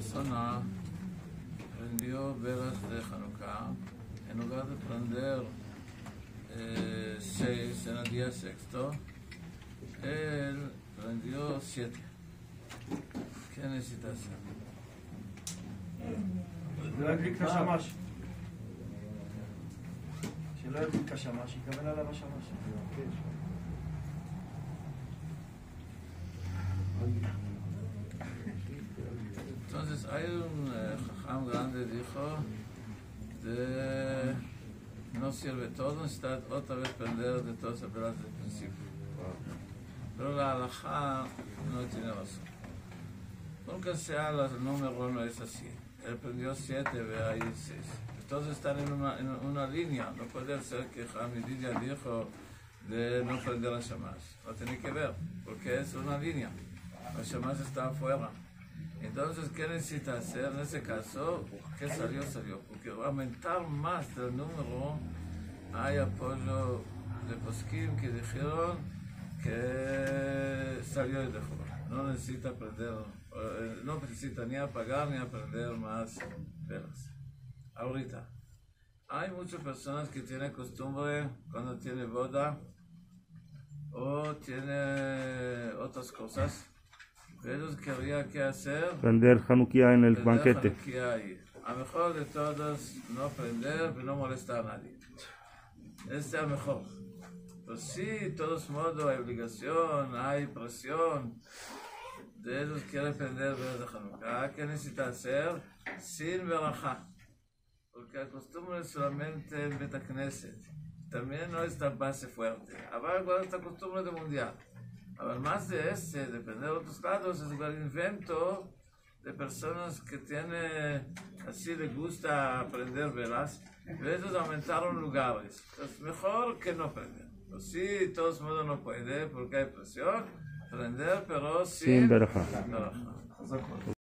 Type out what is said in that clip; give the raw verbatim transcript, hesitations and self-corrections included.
persona prendió velas de Hanukkah, en lugar de prender eh, seis en el día sexto, él prendió siete. ¿Qué necesita hacer? שלא ידליק את השמש. שלא ידליק את השמש, יקבל עליו השמש. Entonces hay un eh, jajam grande dijo de no sirve todo, necesita otra vez prender de todas las velas del principio. Pero la halajá no tiene razón. Nunca sea el número no es así. Él prendió siete, ve ahí seis. Entonces están en una, en una línea. No puede ser que Hamididia dijo de no prender la Shamash. No tiene que ver, porque es una línea. La Shamash está afuera. Entonces, ¿qué necesita hacer? En ese caso, ¿qué salió? Salió. Porque aumentar más del número, hay apoyo de poskim que dijeron que salió y dejó. No necesita prender, no necesita ni apagar ni aprender más velas. Ahorita, hay muchas personas que tienen costumbre cuando tiene boda o tiene otras cosas. Ellos querían que hacer prender Hanukkah en el prender banquete. Hanukkah ahí. A mejor de todos no prender y no molestar a nadie. Este es el mejor. Pues sí, de todos modos hay obligación, hay presión. De ellos quieren prender velas de Hanukkah. ¿Qué necesita hacer? Sin verajá. Porque la costumbre es solamente en Bet Knesset. También no es la base fuerte. Ahora igual esta costumbre de mundial. Ahora más de este, depende de otros lados, es el invento de personas que tienen, así les gusta aprender velas. Y ellos aumentaron lugares. Entonces mejor que no prender. Pues sí, de todos modos no puede porque hay presión. Prender, pero sin, Sin verajá. verajá.